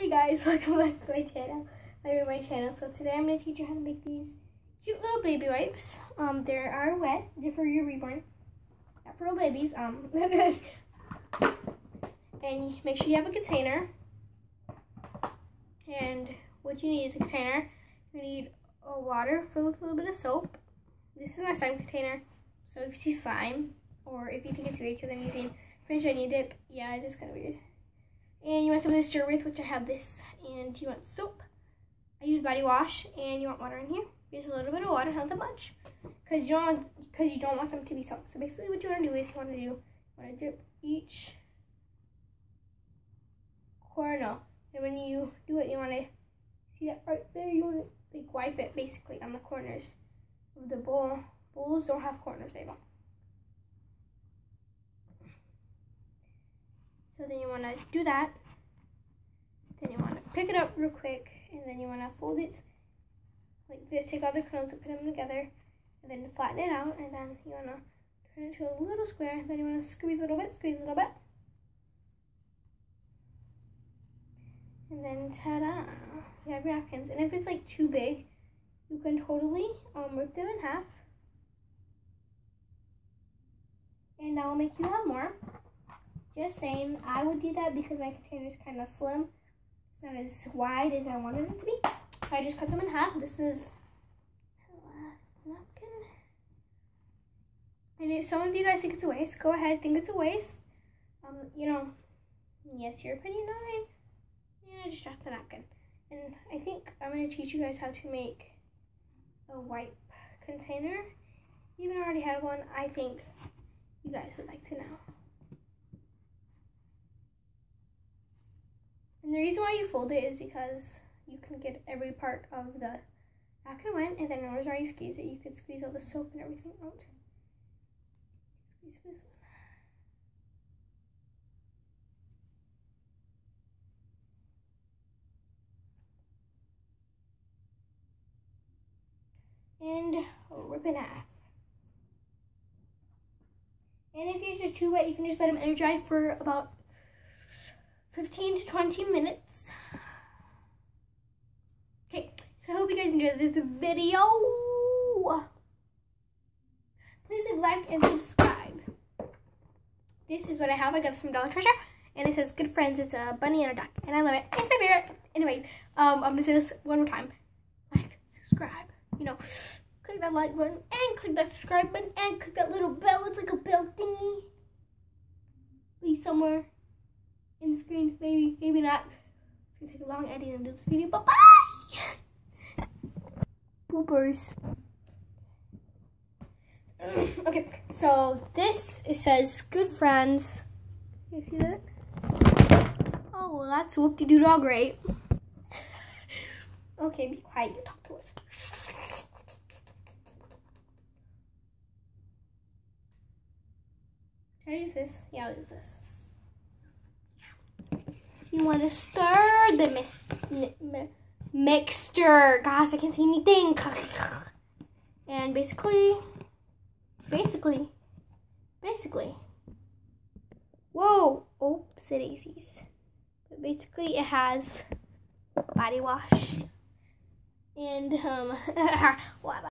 Hey guys, welcome back to my channel. So today I'm going to teach you how to make these cute little baby wipes. They are wet. They're for your reborns, not for little babies. And make sure you have a container. And what you need is a container. You need water filled with a little bit of soap. This is my slime container. So if you see slime, or if you think it's weird because I'm using French onion dip, yeah, it is kind of weird. And you want something to stir with, which I have this. And you want soap. I use body wash, and you want water in here. Just a little bit of water, not that much, because you don't want them to be soaked. So basically, what you want to do is you want to dip each corner, and when you do it, you want to see that right there. You want to like wipe it basically on the corners of the bowl. Bowls don't have corners; they don't. So then you want to do that. Then you want to pick it up real quick, and then you want to fold it like this. Take all the kernels and put them together, and then flatten it out. And then you want to turn it to a little square. And then you want to squeeze a little bit, and then ta-da! You have your napkins. And if it's like too big, you can totally rip them in half, and that will make you have more. Just saying, I would do that because my container is kind of slim. It's not as wide as I wanted it to be. So I just cut them in half. This is the last napkin. And if some of you guys think it's a waste, go ahead, think it's a waste. You know, yes, your opinion, not mine. Yeah, just drop the napkin. And I think I'm going to teach you guys how to make a wipe container. Even though I already had one, I think you guys would like to know. And the reason why you fold it is because you can get every part of the napkin wet, and then notice where you squeeze it, you could squeeze all the soap and everything out. Squeeze this one. And rip in half. And if yours are too wet, you can just let them air dry for about 15 to 20 minutes. Okay, so I hope you guys enjoyed this video. Please leave a like and subscribe. This is what I have. I got this from Dollar Treasure, and it says "Good Friends." It's a bunny and a duck, and I love it. It's my favorite. Anyways, I'm gonna say this one more time: like, subscribe. You know, click that like button and click that subscribe button and click that little bell. It's like a bell thingy. Please, somewhere in the screen, maybe not. It's gonna take a long editing to do this video, but bye! Poopers. Okay, so this, it says "Good Friends." You see that? Oh, well, that's whoop-de-doo-dog, right? Okay, be quiet, you talk to us. Should I use this? Yeah, I'll use this. You want to stir the mixture. Guys, I can't see anything. And basically, whoa, oopsie-daisies. But basically, it has body wash and